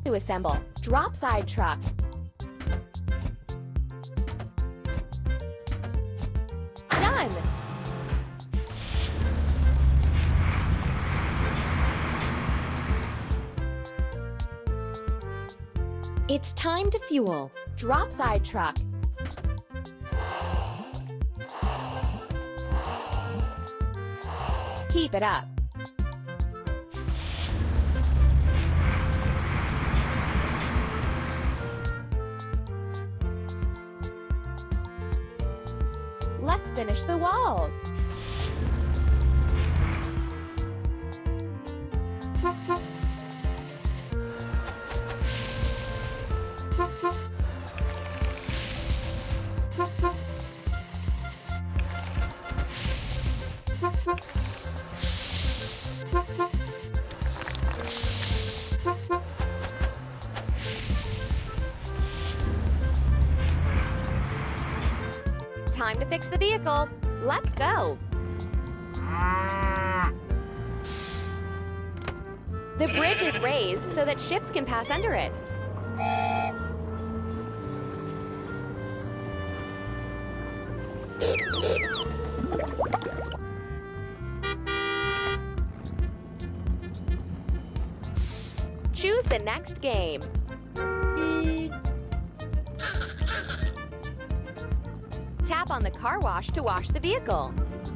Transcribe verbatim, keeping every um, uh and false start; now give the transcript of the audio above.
to assemble. Drop side truck. Done! It's time to fuel. Drop side truck. Keep it up. Let's finish the walls. Time to fix the vehicle. Let's go. The bridge is raised so that ships can pass under it. Choose the next game. Tap on the car wash to wash the vehicle.